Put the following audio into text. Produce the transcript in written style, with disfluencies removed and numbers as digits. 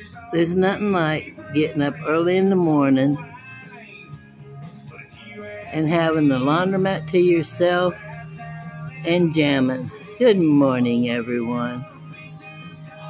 There's nothing like getting up early in the morning and having the laundromat to yourself and jamming. Good morning, everyone.